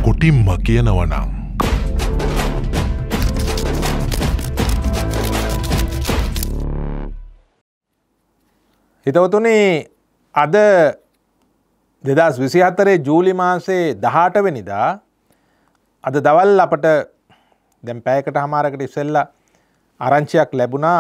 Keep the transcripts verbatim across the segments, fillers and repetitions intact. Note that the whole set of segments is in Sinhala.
කොටිම්ම කියනවනම් හිතවතුනි අද දෙදහස් විසිහතරේ ජූලි මාසේ දහඅට වෙනිදා අද දවල් අපට දැන් පැයකට හමාරකට ඉස්සෙල්ලා ආරංචියක් ලැබුණා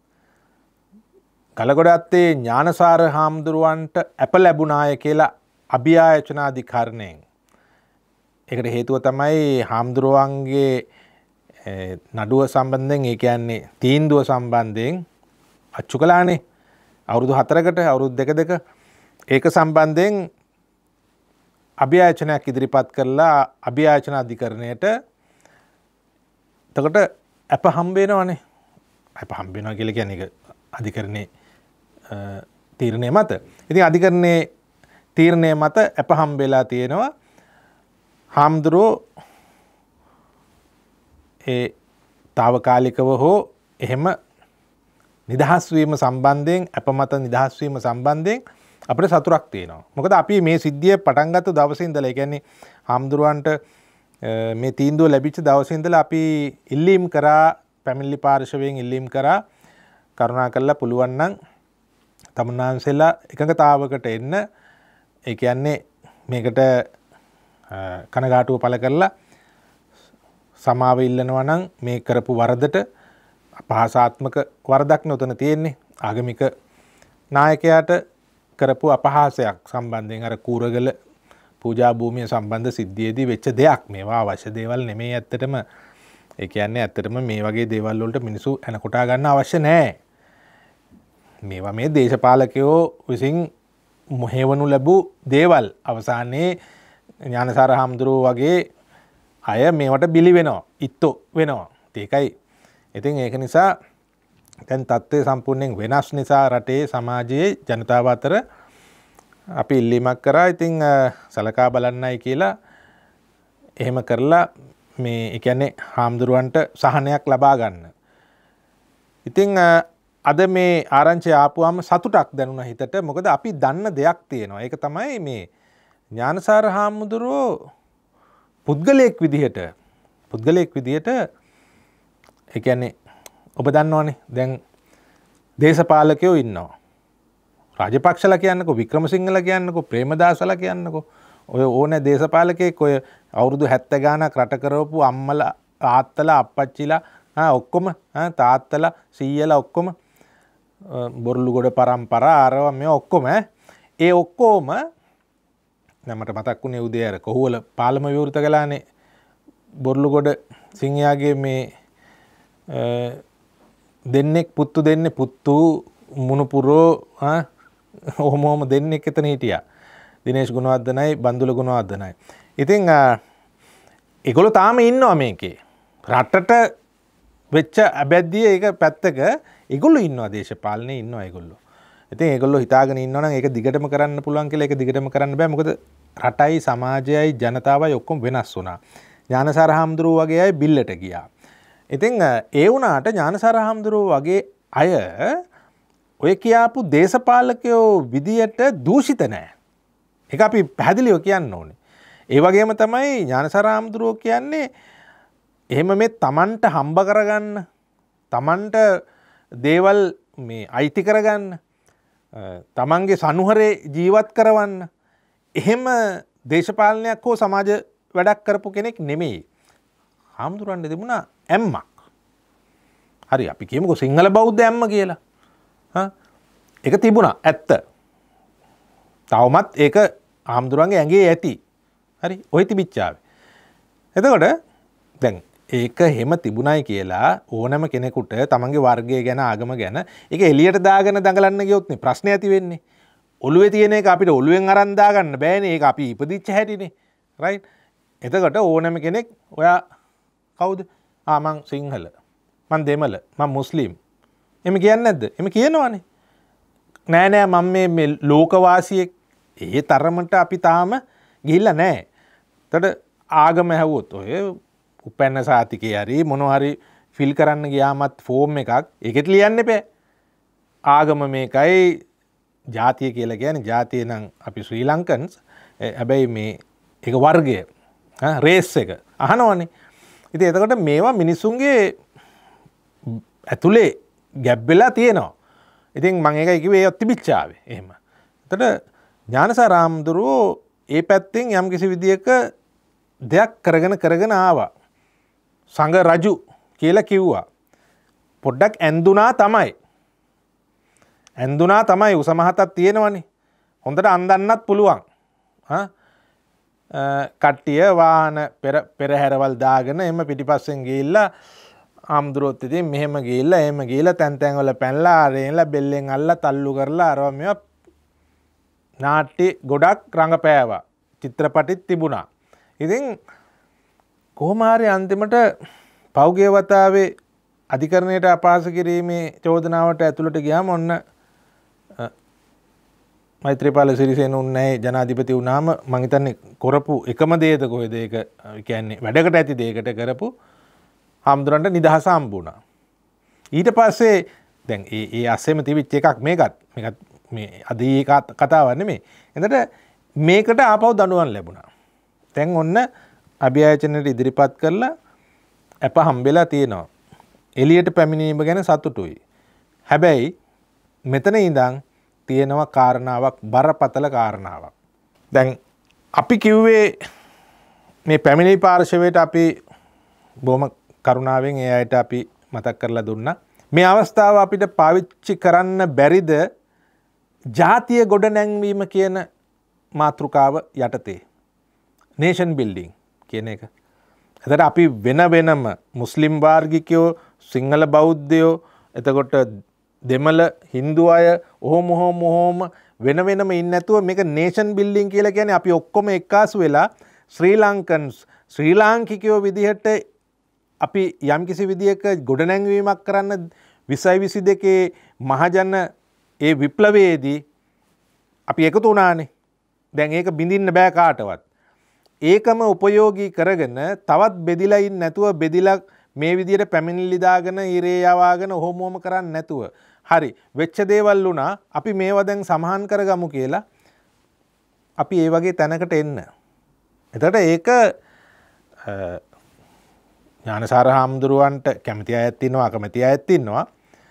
ගලගොඩත්තේ ඥානසාර හාමුදුරුවන්ට අප ලැබුණාය කියලා අභියාචනාධිකරණයෙන්. ඒකට හේතුව තමයි හාමුදුරුවන්ගේ නඩුව සම්බන්ධයෙන් ඒ කියන්නේ තීන්දුව සම්බන්ධයෙන් අච්චු කළානේ අවුරුදු හතරකට අවුරුදු දෙක දෙක ඒක සම්බන්ධයෙන් අභියාචනයක් ඉදිරිපත් කරලා අභියාචන අධිකරණයට එතකොට අප හම්බ වෙනවනේ අප හම්බ වෙනවා කියලා කියන්නේ ඒක අධිකරණේ තීරණය මත. ඉතින් අධිකරණේ තීරණය මත අප හම්බ වෙලා තියෙනවා හාමුදුරුවෝ ඒ తాවකාලිකව හෝ එහෙම නිදහස් වීම සම්බන්ධයෙන් අප මත නිදහස් වීම සම්බන්ධයෙන් අපිට සතුටක් තියෙනවා. මොකද අපි මේ සිද්ධිය පටන් ගත්ත දවසේ ඉඳලා ඒ කියන්නේ හාමුදුරුවන්ට මේ තීන්දුව ලැබිච්ච දවසේ ඉඳලා අපි ඉල්ලීම් කරා පැමිණිලි පාර්ශවයෙන් ඉල්ලීම් කරා කරුණාකරලා පුළුවන් නම් තමුන්නාන්සෙලා එකඟතාවකට එන්න ඒ කියන්නේ මේකට කනගාටුව පළ කරලා සමාව ඉල්ලනවා නම් මේ කරපු වරදට අපහාසාත්මක වරදක් නොතන තියෙන්නේ ආගමික නායකයාට කරපු අපහාසයක් සම්බන්ධයෙන් අර කූරගල පූජා භූමිය සම්බන්ධ සිද්ධියේදී වෙච්ච දෙයක් මේවා අවශ්‍ය දේවල් නෙමෙයි ඇත්තටම ඒ කියන්නේ ඇත්තටම මේ වගේ දේවල් වලට මිනිස්සු එන කොටා ගන්න අවශ්‍ය නැහැ මේවා මේ දේශපාලකයෝ විසින් මොහෙවනු ලැබූ දේවල් අවසානයේ ඥානසාර හාමුදුරුවෝ වගේ අය මේවට බිලි වෙනවා ඉත්තෝ වෙනවා ඒකයි ඉතින් ඒක නිසා දැන් තත්ත්වය සම්පූර්ණයෙන් වෙනස් නිසා රටේ සමාජයේ ජනතාව අතර අපි ඉල්ලීමක් කරා ඉතින් සලකා බලන්නයි කියලා එහෙම කරලා මේ ඒ කියන්නේ හාමුදුරුවන්ට සහනයක් ලබා ගන්න. ඉතින් අද මේ ආරංචිය ආපුවාම සතුටක් දැනුණා හිතට. මොකද අපි දන්න දෙයක් තියෙනවා. ඒක තමයි මේ ඥානසාර හාමුදුරුවෝ පුද්ගලයෙක් විදිහට පුද්ගලයෙක් විදිහට ඒ කියන්නේ ඔබ දන්නවනේ දැන් දේශපාලකයෝ ඉන්නවා. රාජපක්ෂලා කියන්නකෝ වික්‍රමසිංහලා කියන්නකෝ ප්‍රේමදාසලා කියන්නකෝ ඔය ඕනේ දේශපාලකයෙක් ඔය අවුරුදු හැත්තෑ ගානක් රට කරවපු අම්මලා තාත්තලා අප්පච්චිලා ආ ඔක්කොම තාත්තලා සීයලා ඔක්කොම බොරළුගොඩ පරම්පරා ආරව මේ ඔක්කොම ඒ ඔක්කොම මට මතක් වුණේ උදේ අර කොහුවල පාලම විවෘත කළානේ බොරළුගොඩ සිංහයාගේ මේ දෙන්නෙක් පුත්තු දෙන්නේ පුත්තු මුණුපුරෝ ඔහොම ඔහොම දෙන්නෙක් එතන හිටියා. දිනේෂ් ගුණවර්ධනයි බන්දුල ගුණවර්ධනයි. ඉතින් ඒගොල්ලෝ තාම ඉන්නවා මේකේ. රටට වෙච්ච අබැද්දිය ඒක පැත්තක ඒගොල්ලෝ ඉන්නවා දේශපාලනේ ඉන්නවා ඒගොල්ලෝ. ඉතින් ඒගොල්ලෝ හිතාගෙන ඉන්නවා නම් ඒක දිගටම කරන්න පුළුවන් කියලා ඒක දිගටම කරන්න බෑ. මොකද රටයි සමාජයයි ජනතාවයි ඔක්කොම වෙනස් වුණා. ඥානසාර හාමුදුරුවෝ වගේ අය බිල්ලට ගියා. ඉතින් ඒ වුණාට ඥානසාර හාමුදුරුවෝ වගේ අය ඔය කියාපු දේශපාලකයෝ විදියට දූෂිත නැහැ. ඒක අපි පැහැදිලිව කියන්න ඕනේ. ඒ වගේම තමයි ඥානසාර හාමුදුරුවෝ කියන්නේ එහෙම මේ Tamanට හම්බ කරගන්න, Tamanට දේවල් මේ අයිති කරගන්න, Tamanගේ සනුහරේ ජීවත් කරවන්න එහෙම දේශපාලනයක් හෝ සමාජ වැඩක් කරපු කෙනෙක් නෙමෙයි. හාමුදුරන්ට තිබුණා ඇම්මක්. හරි අපි කියමුකෝ සිංහල බෞද්ධ ඇම්ම කියලා. හා ඒක තිබුණා ඇත්ත. තවමත් ඒක හාමුදුරන්ගේ ඇඟේ ඇති. හරි ඔය තිබිච්චාවේ. එතකොට දැන් ඒක හැම තිබුණයි කියලා ඕනම කෙනෙකුට තමන්ගේ වර්ගය ගැන ආගම ගැන ඒක එළියට දාගෙන දඟලන්න ගියොත් නේ ප්‍රශ්නේ ඇති වෙන්නේ. ඔළුවේ තියෙන එක අපිට ඔළුවෙන් අරන් දාගන්න බෑනේ. ඒක අපි ඉපදිච්ච හැටිනේ. රයිට්. එතකොට ඕනම කෙනෙක් ඔයා කවුද? ආ මං සිංහල. මං දෙමළ. මං මුස්ලිම්. එමෙ කියන්නේ නැද්ද? එමෙ කියනවනේ. නෑ නෑ මම මේ මේ ලෝකවාසියෙක්. ඒ තරමට අපි තාම ගිහිල්ලා නෑ. එතකොට ආගම හැවුවොත් ඔය උපැන්න සාතිකේ හරි මොනවා හරි ෆිල් කරන්න ගියාමත් ෆෝම් එකක් ඒකෙත් ලියන්න එපා. ආගම මේකයි ජාතිය කියලා කියන්නේ ජාතිය නම් අපි ශ්‍රී ලංකන්ස්. හැබැයි මේ ඒක වර්ගය. රේස් එක අහනවනේ. ඉතින් එතකොට මේවා මිනිසුන්ගේ ඇතුලේ ගැබ් වෙලා තියෙනවා. ඉතින් මම ඒකයි කිව්වේ ඒවත් තිබිච්චාවේ. එහෙම. එතකොට ඥානසාර හාමුදුරුවෝ ඒ පැත්තෙන් යම් කිසි විදියක දෙයක් කරගෙන කරගෙන ආවා. සංඝ රජු කියලා කිව්වා. පොඩ්ඩක් ඇඳුනා තමයි. ඇඳුනා තමයි උසමහතක් තියෙනවනේ. හොඳට අන්දන්නත් පුළුවන්. හා කට්ටිය වාහන පෙර පෙරහැරවල් දාගෙන එම පිටිපස්සෙන් ගිහිල්ලා ආම්දුරොත් ඉතින් මෙහෙම ගිහිල්ලා එහෙම ගිහිල්ලා තැන් තැන් වල පැනලා ආරේලා බෙල්ලෙන් අල්ලලා තල්ලු කරලා අරවා මේවා නාට්‍ය ගොඩක් රඟපෑවා. චිත්‍රපටිත් තිබුණා. ඉතින් කොහොම හරි අන්තිමට පෞගේ වතාවේ අධිකරණයට අපහාස කිරීමේ චෝදනාවට ඇතුළට ගියාම ඔන්න මෛත්‍රීපාල සිරිසේන උන්නේ ජනාධිපති වුණාම මං හිතන්නේ කරපු එකම දේද කොහෙද ඒක කියන්නේ වැඩකට ඇති දෙයකට කරපු හාමුදුරන්ට නිදහස හම්බුණා. ඊට පස්සේ දැන් ඒ ඒ අස්සෙම තිබිච්ච එකක් මේකත් මේකත් මේ අද ඒ කතාවක් නෙමෙයි. එතකොට මේකට ආපහු දඬුවම් ලැබුණා. දැන් ඔන්න අභියාචනයට ඉදිරිපත් කරලා අප හම්බෙලා තියෙනවා. එළියට පැමිණීම ගැන සතුටුයි. හැබැයි මෙතන ඉඳන් තියෙනවා කාරණාවක් බරපතල කාරණාවක්. දැන් අපි කිව්වේ මේ පැමිණිලි පාර්ශවයට අපි බොහොම කරුණාවෙන් ඒ අයට අපි මතක් කරලා දුන්නා. මේ අවස්ථාව අපිට පාවිච්චි කරන්න බැරිද ජාතිය ගොඩනැංවීම කියන මාතෘකාව යටතේ නේෂන් බිල්ඩින් කියන එක. එතකොට අපි වෙන වෙනම මුස්ලිම් වාර්ගිකයෝ සිංහල බෞද්ධයෝ එතකොට දෙමළ හින්දු අය ඔහොම ඔහොම ඔහොම වෙන වෙනම ඉන්නේ නැතුව මේක නේෂන් බිල්ඩින් කියලා කියන්නේ අපි ඔක්කොම එක්කාසු වෙලා ශ්‍රී ලංකන්ස් ශ්‍රී ලාංකිකයෝ විදිහට අපි යම්කිසි විදියක ගොඩනැංවීමක් කරන්න විසයි විසි දෙකේ මහජන ඒ විප්ලවයේදී අපි එකතු වුණානේ. දැන් ඒක බිඳින්න බෑ කාටවත්. ඒකම උපයෝගී කරගෙන තවත් බෙදිලා ඉන්න නැතුව බෙදිලා මේ විදියට පැමිණිලි දාගෙන ඉරේ යවාගෙන ඔහොම ඔහොම කරන්නේ නැතුව හරි වෙච්ච දේවල් වුණා අපි මේවා දැන් සමාහන් කරගමු කියලා අපි ඒ වගේ තැනකට එන්න. එතකොට ඒක ඥානසාර හාමුදුරුවන්ට කැමති අයත් ඉන්නවා අකමැති අයත් ඉන්නවා.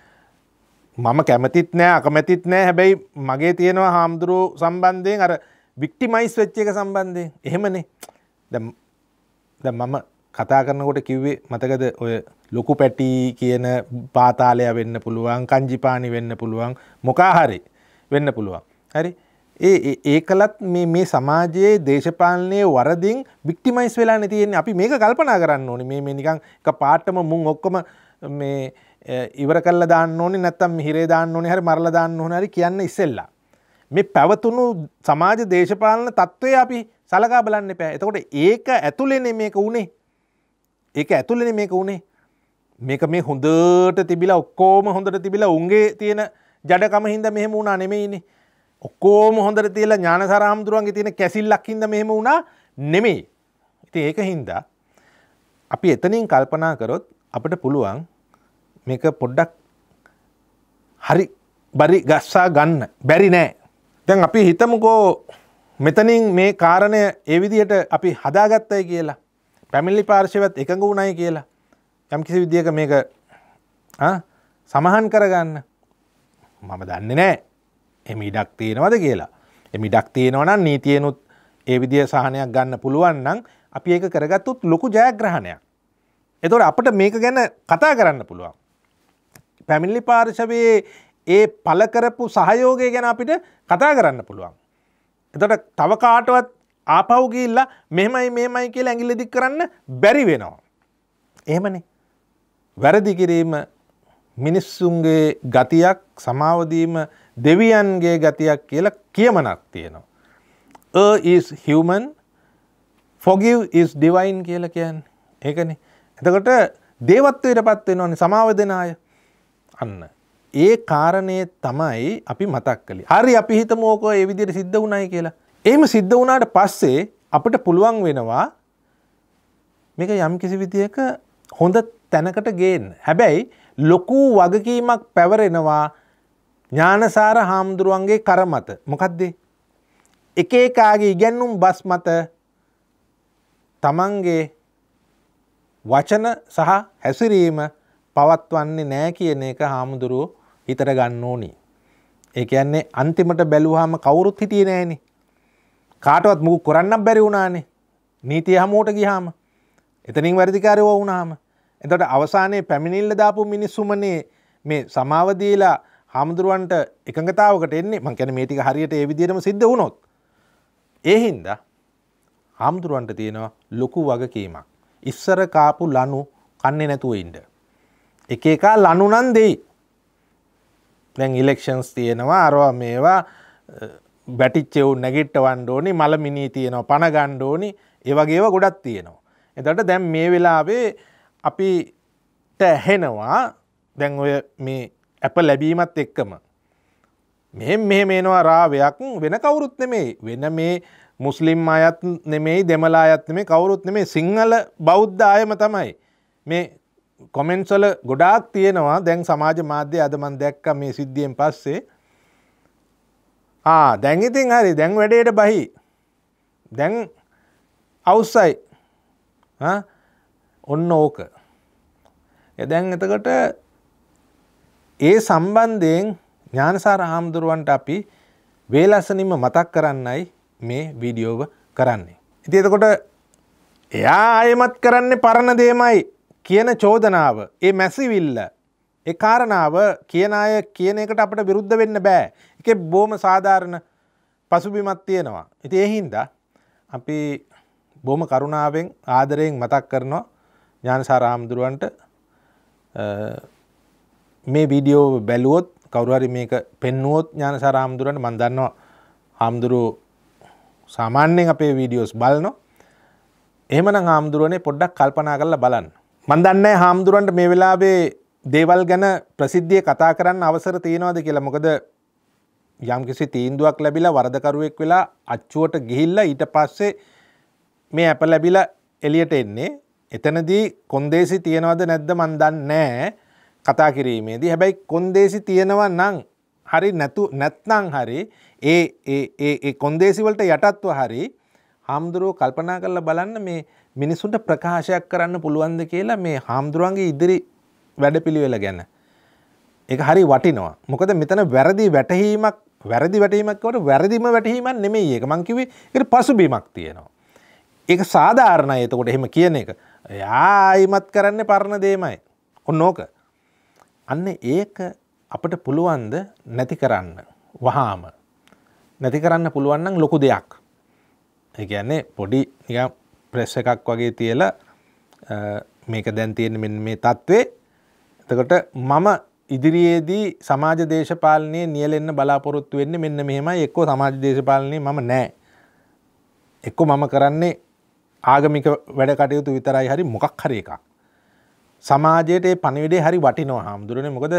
මම කැමතිත් නෑ අකමැතිත් නෑ. හැබැයි මගේ තියෙනවා හාමුදුරුවෝ සම්බන්ධයෙන් අර වික්ටිමයිස් වෙච්ච එක සම්බන්ධයෙන්. එහෙමනේ. දැන් දැන් මම කතා කරනකොට කිව්වේ මතකද ඔය ලොකු පැටි කියන පාතාලය වෙන්න පුළුවන් කංජිපානි වෙන්න පුළුවන් මොකා හරි වෙන්න පුළුවන්. හරි. ඒ ඒකලත් මේ මේ සමාජයේ දේශපාලනයේ වරදින් වික්ටිමයිස් වෙලා නේ තියෙන්නේ. අපි මේක කල්පනා කරන්න ඕනේ. මේ මේ නිකන් එක පාටම මුන් ඔක්කොම මේ ඉවර කරලා දාන්න ඕනේ නැත්තම් හිරේ දාන්න ඕනේ හරි මරලා දාන්න ඕනේ හරි කියන්න ඉස්සෙල්ලා. මේ පැවතුණු සමාජ දේශපාලන තත්ත්වය අපි සලකා බලන්න එපා. එතකොට ඒක ඇතුළේනේ මේක උනේ. ඒක ඇතුළේනේ මේක උනේ. මේක මේ හොඳට තිබිලා ඔක්කොම හොඳට තිබිලා උන්ගේ තියෙන ජඩකම හින්දා මෙහෙම වුණා නෙමෙයිනේ. ඔක්කොම හොඳට තියලා ඥානසාර හාමුදුරුවන්ගේ තියෙන කැසිල්ලක් හින්දා මෙහෙම වුණා නෙමෙයි. ඉතින් ඒක හින්දා අපි එතනින් කල්පනා කරොත් අපිට පුළුවන් මේක පොඩ්ඩක් හරි බරි ගස්සා ගන්න බැරි නෑ. දැන් අපි හිතමුකෝ මෙතනින් මේ කාරණය ඒ විදිහට අපි හදාගත්තයි කියලා. පැමිණිලි පාර්ශවයත් එකඟ වුණයි කියලා. යම් කිසි විදියක මේක ආ සමාහන් කරගන්න. මම දන්නේ නෑ. එහෙම ඉඩක් තියෙනවද කියලා. එහෙම ඉඩක් තියෙනවා නම් නීතියනොත් ඒ විදිය සහනයක් ගන්න පුළුවන් නම් අපි ඒක කරගත්තොත් ලොකු ජයග්‍රහණයක්. එතකොට අපිට මේක ගැන කතා කරන්න පුළුවන්. පැමිණිලි පාර්ශවයේ ඒ පළ කරපු සහයෝගය ගැන අපිට කතා කරන්න පුළුවන්. එතකොට තව කාටවත් ආපහු ගිහිල්ලා මෙහෙමයි මෙහෙමයි කියලා ඇඟිල්ල දික් කරන්න බැරි වෙනවා. එහෙමනේ. වැරදි කිරීම මිනිස්සුන්ගේ ගතියක් සමාව දීම දෙවියන්ගේ ගතියක් කියලා කියමනක් තියෙනවා. A is human, forgive is divine කියලා කියන්නේ. ඒකනේ. එතකොට දේවත්වයටපත් වෙනවනේ සමාව දෙන අය. අන්න ඒ කාරණේ තමයි අපි මතක් කළේ. හරි අපි හිතමු ඕක ඒ විදිහට සිද්ධ වුණයි කියලා. එහෙම සිද්ධ වුණාට පස්සේ අපිට පුළුවන් වෙනවා මේක යම් කිසි විදියක හොඳ තැනකට ගේන්න. හැබැයි ලොකු වගකීමක් පැවරෙනවා ඥානසාර හාමුදුරුවන්ගේ කර මත. මොකද්ද? එක එකාගේ ඉගැන්නුම් බස් මත තමන්ගේ වචන සහ හැසිරීම පවත්වන්නේ නැහැ කියන එක හාමුදුරුවෝ හිතට ගන්න ඕනි. ඒ කියන්නේ අන්තිමට බැලුවාම කවුරුත් හිටියේ නැහනේ. කාටවත් මුකුත් කරන්නත් බැරි වුණානේ. නීතිය හමුවට ගියාම. එතනින් වැඩිකාරයෝ වුණාම. එතකොට අවසානයේ පැමිණිල්ල දාපු මිනිස්සුමනේ මේ සමාව දීලා හාමුදුරුවන්ට එකඟතාවකට එන්නේ. මං කියන්නේ මේ ටික හරියට ඒ විදිහටම සිද්ධ වුණොත්. ඒ හින්දා හාමුදුරුවන්ට තියෙනවා ලොකු වගකීමක්. ඉස්සර කාපු ලනු කන්නේ නැතුව ඉන්න. එක එක ලනු නම් දෙයි. දැන් ඉලෙක්ෂන්ස් තියෙනවා අරවා මේවා බැටිච්චෙව් නැගිට්ටවන්න ඕනි මලමිනී තියෙනවා පණ ගන්න ඕනි ඒ වගේ ඒවා ගොඩක් තියෙනවා. එතකොට දැන් මේ වෙලාවේ අපිට ඇහෙනවා දැන් ඔය මේ අප ලැබීමත් එක්කම මෙහෙම මෙහෙම එනවා රාවයක් වෙන කවුරුත් නෙමෙයි වෙන මේ මුස්ලිම් අයත් නෙමෙයි දෙමළ අයත් නෙමෙයි කවුරුත් නෙමෙයි සිංහල බෞද්ධ අයම තමයි මේ කොමෙන්ට්ස් වල ගොඩාක් තියෙනවා දැන් සමාජ මාධ්‍ය අද මම දැක්කා මේ සිද්ධියෙන් පස්සේ ආ දැන් ඉතින් හරි දැන් වැඩේට බහි දැන් අවුස්සයි හා ඔන්න ඕක ඒ දැන් එතකොට ඒ සම්බන්ධයෙන් ඥානසාර හාමුදුරුවන්ට අපි වේලසනින්ම මතක් කරන්නයි මේ වීඩියෝව කරන්නේ. ඉතින් එතකොට එයා ආයෙමත් කරන්නේ පරණ දෙයමයි කියන චෝදනාව, ඒ මැසිවිල්ල, ඒ කාරණාව කියන අය කියන එකට අපිට විරුද්ධ වෙන්න බෑ. ඒකේ බොහොම සාධාරණ පසුබිමක් තියෙනවා. ඉතින් ඒ හින්දා අපි බොහොම කරුණාවෙන් ආදරයෙන් මතක් කරනවා ඥානසාර හාමුදුරුවන්ට මේ වීඩියෝ බැලුවොත් කවුරු හරි මේක පෙන්නුවොත් ඥානසාර හාමුදුරුවන්ට මම දන්නවා හාමුදුරුවෝ සාමාන්‍යයෙන් අපේ වීඩියෝස් බලනවා. එහෙමනම් හාමුදුරුවනේ පොඩ්ඩක් කල්පනා කරලා බලන්න. මම දන්නේ නැහැ හාමුදුරුවන්ට මේ වෙලාවේ දේවල් ගැන ප්‍රසිද්ධියේ කතා කරන්න අවසර තියෙනවද කියලා. මොකද යම්කිසි තීන්දුවක් ලැබිලා වරදකරුවෙක් වෙලා අච්චුවට ගිහිල්ලා ඊට පස්සේ මේ අප ලැබිලා එළියට එන්නේ. එතනදී කොන්දේසි තියනවද නැද්ද මම දන්නේ නැහැ කතා කිරීමේදී. හැබැයි කොන්දේසි තියෙනවා නම් හරි නැතු නැත්නම් හරි ඒ ඒ ඒ ඒ කොන්දේසි වලට යටත්ව හරි හාමුදුරුවෝ කල්පනා කරලා බලන්න මේ මිනිසුන්ට ප්‍රකාශයක් කරන්න පුළුවන්ද කියලා මේ හාමුදුරුවන්ගේ ඉදිරි වැඩපිළිවෙල ගැන. ඒක හරි වටිනවා. මොකද මෙතන වැරදි වැටහීමක් වැරදි වැටහීමක් කොට වැරදිම වැටහීමක් නෙමෙයි ඒක. මං කිව්වේ ඒකට පසුබිමක් තියෙනවා. ඒක සාධාරණයි. එතකොට එහෙම කියන එක. යායිමත් කරන්නේ පරණ දෙයමයි. ඔන්න ඕක. අන්න ඒක අපිට පුළුවන් ද නැති කරන්න. වහාම. නැති කරන්න පුළුවන් නම් ලොකු දෙයක්. ඒ කියන්නේ පොඩි නිකන් ප්‍රෙස් එකක් වගේ තියලා මේක දැන් තියෙන මෙන්න මේ තත්ත්වේ. එතකොට මම ඉදිරියේදී සමාජ දේශපාලනයේ නියැලෙන්න බලාපොරොත්තු වෙන්නේ මෙන්න මෙහෙමයි. එක්කෝ සමාජ දේශපාලනයේ මම නැහැ. එක්කෝ මම කරන්නේ ආගමික වැඩ කටයුතු විතරයි හරි මොකක් හරි එකක්. සමාජයට ඒ පණිවිඩේ හරි වටිනවා හාමුදුරනේ. මොකද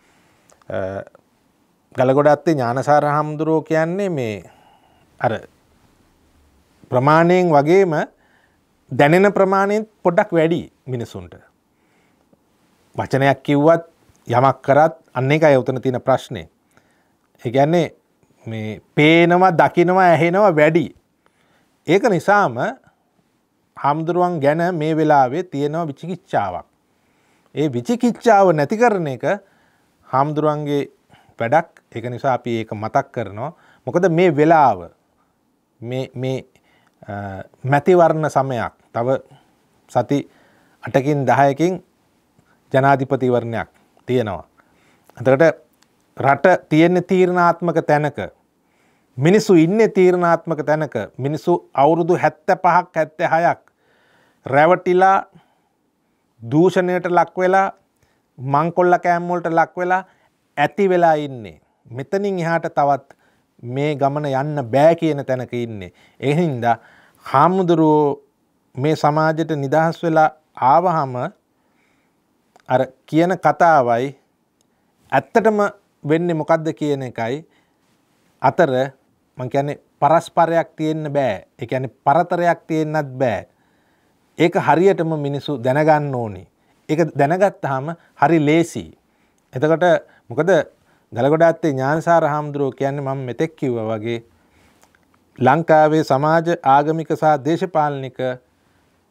ගලගොඩත්තේ ඥානසාර හාමුදුරුවෝ කියන්නේ මේ අර ප්‍රමාණයෙන් වගේම දැනෙන ප්‍රමාණයෙන් පොඩ්ඩක් වැඩි මිනිසුන්ට. වචනයක් කිව්වත් යමක් කරත් අන්න ඒකයි උතන තියෙන ප්‍රශ්නේ. ඒ කියන්නේ මේ පේනවා, දකිනවා, ඇහෙනවා වැඩි. ඒක නිසාම හාමුදුරුවන් ගැන මේ වෙලාවේ තියෙනවා විචිකිච්ඡාවක්. ඒ විචිකිච්ඡාව නැති කරන එක හාමුදුරුවන්ගේ වැඩක්. ඒක නිසා අපි ඒක මතක් කරනවා. මොකද මේ වෙලාව මේ මේ මැතිවරණ සමයක් තව සති අටකින් දහයකින් ජනාධිපතිවරණයක් තියෙනවා. එතකොට රට තියෙන තීරණාත්මක තැනක මිනිස්සු ඉන්නේ තීරණාත්මක තැනක මිනිස්සු අවුරුදු හැත්තෑ පහක් හැත්තෑ හයක් රැවටිලා දූෂණයට ලක් වෙලා මංකොල්ල කෑම් වලට ලක් වෙලා ඇති වෙලා ඉන්නේ. මෙතනින් එහාට තවත් මේ ගමන යන්න බෑ කියන තැනක ඉන්නේ. ඒ හින්දා හාමුදුරුවෝ මේ සමාජයට නිදහස් වෙලා ආවහම අර කියන කතාවයි ඇත්තටම වෙන්නේ මොකද්ද කියන එකයි අතර මං කියන්නේ පරස්පරයක් තියෙන්න බෑ. ඒ කියන්නේ පරතරයක් තියෙන්නත් බෑ. ඒක හරියටම මිනිස්සු දැනගන්න ඕනි. ඒක දැනගත්තාම හරි ලේසි. එතකොට මොකද ගලගොඩාත්තේ ඥානසාර හාමුදුරුවෝ කියන්නේ මම මෙතෙක් කිව්වා වගේ ලංකාවේ සමාජ ආගමික සහ දේශපාලනික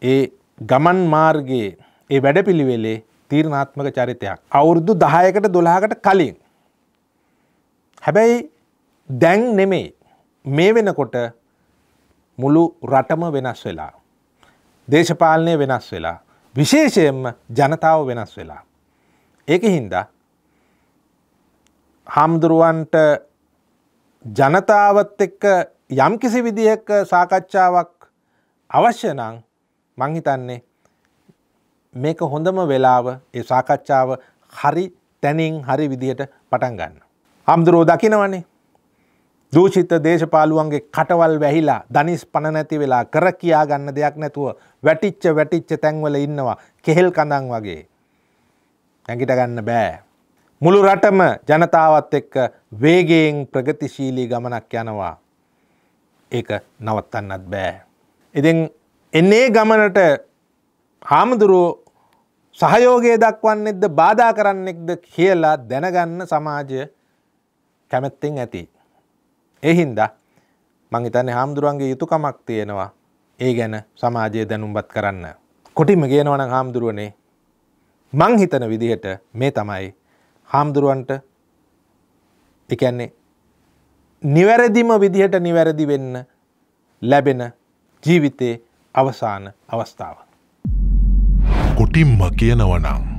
ඒ ගමන් මාර්ගයේ ඒ වැඩපිළිවෙලේ තීරණාත්මක චරිතයක්. අවුරුදු දහයකට දොළහකට කලින්. හැබැයි දැන් නෙමෙයි. මේ වෙනකොට මුළු රටම වෙනස් වෙලා. දේශපාලනය වෙනස් වෙලා. විශේෂයෙන්ම ජනතාව වෙනස් වෙලා. ඒකින්ද හාමුදුරුවන්ට ජනතාවත් එක්ක යම්කිසි විදිහක සාකච්ඡාවක් අවශ්‍ය නම් මං හිතන්නේ මේක හොඳම වෙලාව ඒ සාකච්ඡාව හරි තැනින් හරි විදිහට පටන් ගන්න. හාමුදුරුවෝ දකිනවනේ දූෂිත දේශපාලුවන්ගේ කටවල් වැහිලා දනිස් පණ නැති වෙලා කර කියා ගන්න දෙයක් නැතුව වැටිච්ච වැටිච්ච තැන්වල ඉන්නවා කෙහෙල් කඳන් වගේ. නැගිට ගන්න බෑ. මුළු රටම ජනතාවත් එක්ක වේගයෙන් ප්‍රගතිශීලී ගමනක් යනවා. ඒක නවත්තන්නත් බෑ. ඉතින් එන්නේ ගමනට හාමුදුරුවෝ සහයෝගය දක්වන්නෙක්ද බාධා කරන්නෙක්ද කියලා දැනගන්න සමාජය කැමැත්තෙන් ඇති. ඒ හින්දා මං හිතන්නේ හාමුදුරුවන්ගේ යුතුයකමක් තියෙනවා ඒ ගැන සමාජය දැනුම්පත් කරන්න. කොටිම කියනවා නම් හාමුදුරුවනේ මං හිතන විදිහට මේ තමයි හාමුදුරුවන්ට ඒ කියන්නේ නිවැරදිම විදිහට නිවැරදි වෙන්න ලැබෙන ජීවිතයේ අවසාන අවස්ථාව. කොටිම්ම කියනවා නම්